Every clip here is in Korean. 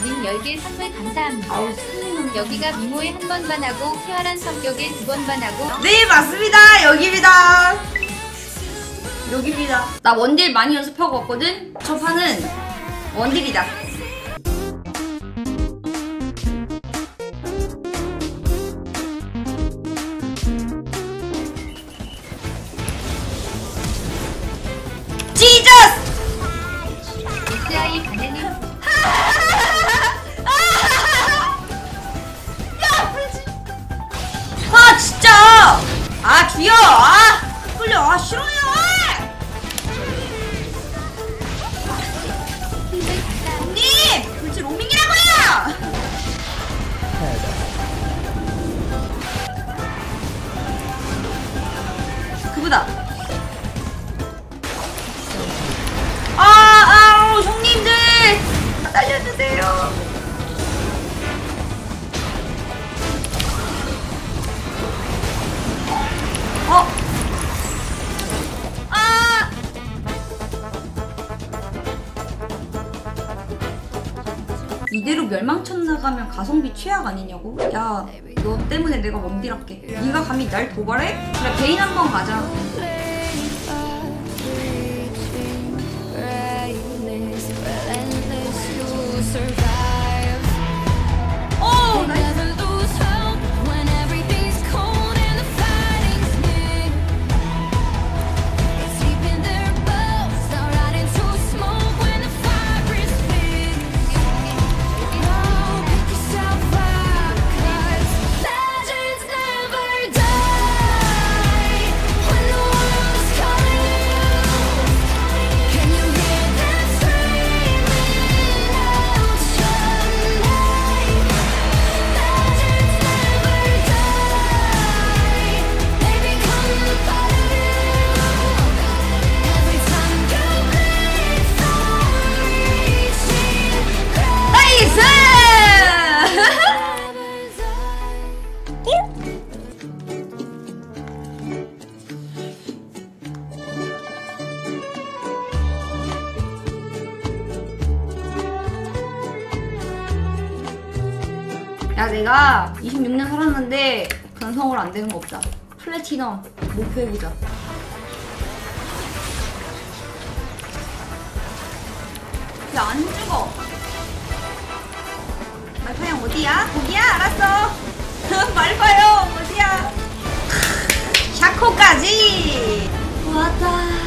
님 10개 선물 감사합니다. 여기가 미모에 한 번 반하고 쾌활한 성격에 2번 반하고. 네 맞습니다. 여기입니다. 여기입니다. 나 원딜 많이 연습하고 왔거든. 첫 판은 원딜이다. 지저스! SI 반에는 아 진짜! 아 주여! 아 끌려! 아 싫어요! 형님! 불치 로밍이라고요! 그거다. 형님들! 살려주세요. 이대로 멸망천 나가면 가성비 최악 아니냐고? 야, 너 때문에 내가 원딜할게. 네가 감히 날 도발해? 그래, 베인 한번 가자. 야, 내가 26년 살았는데 변성으로 안 되는 거 없다. 플래티넘 목표해보자. 야, 안 죽어. 말파형 어디야? 거기야? 알았어. 말파형 어디야? 샤코까지. 왔다.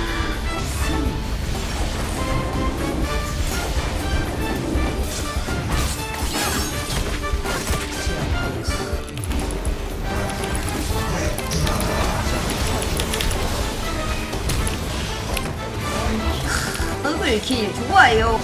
더블킬 좋아요.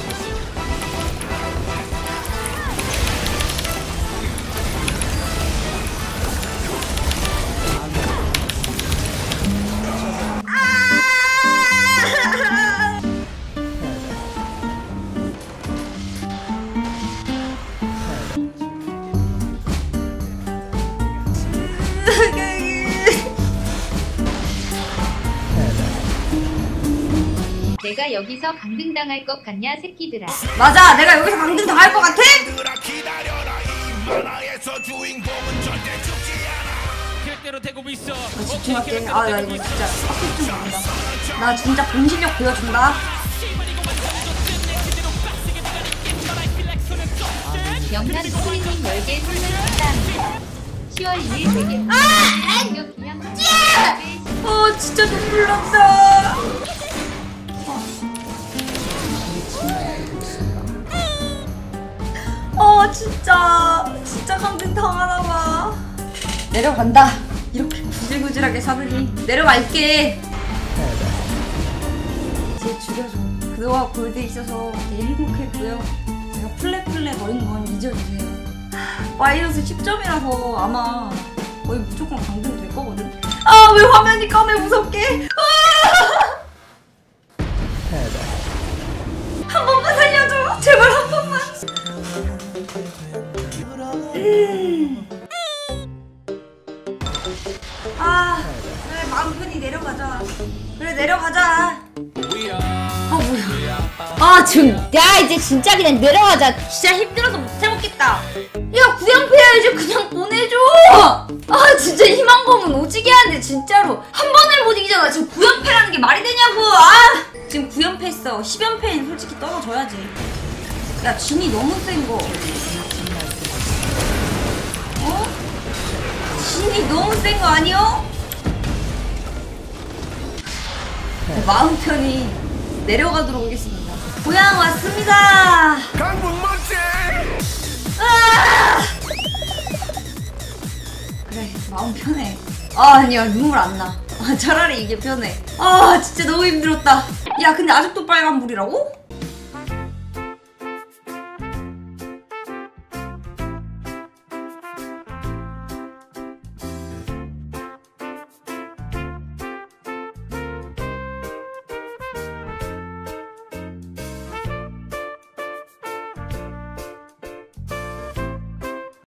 내가 여기서 강등당할 것 같냐 새끼들아. 맞아, 내가 여기서 강등 당할 것 같아? 집중할게. 아, 나 이거 진짜 빡빡 좀 간다. 나 진짜 본실력 보여준다. 영남 스크리닝 10개 선물 감사합니다. 10월 2일 되게 공격 기념. 진짜 눈물 난다. 진짜 강등 당하나봐. 내려간다. 이렇게 구질구질하게 사느니 내려갈게. 이제 죽여줘. 그동안 골드에 있어서 되게 행복했고요. 제가 플랫 버린 건 잊어주세요. 마이너스 10점이라서 아마 거의 무조건 강등 될 거거든. 아, 왜 화면이 까매 무섭게. 한 번만 살려줘. 제발 한 번만. 그래, 마음 편히 내려가자. 그래, 내려가자. 뭐야. 아, 지금 야 이제 이제 진짜 그냥 내려가자. 진짜 힘들어서 못해먹겠다. 야, 구양패야지. 그냥 보내줘. 아, 진짜 희망고문 오지게 하는데 진짜로 한 번을 못 이기잖아. 지금 구연패라는 게 말이 되냐고. 아, 지금 9연패 했어. 10연패는 솔직히 떨어져야지. 야, 진이 너무 센 거. 어? 진이 너무 센 거 아니요? 마음 편히 내려가도록 하겠습니다. 고향 왔습니다. 강북 멋지. 아! 그래, 마음 편해. 아, 아니야, 눈물 안 나. 아, 차라리 이게 편해. 아, 진짜 너무 힘들었다. 야, 근데 아직도 빨간불이라고?